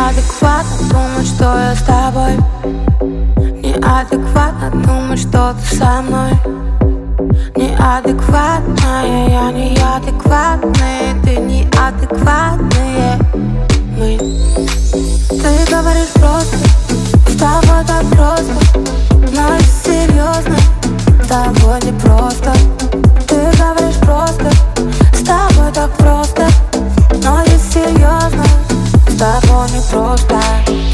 Неадекватно думать, что я с тобой. Неадекватно думать, что ты со мной. Неадекватная, я неадекватная, ты неадекватные мы. Ты говоришь просто, с тобой так просто, но если серьезно, с тобой не просто. Ты говоришь просто, с тобой так просто, но если серьезно, с тобой не просто.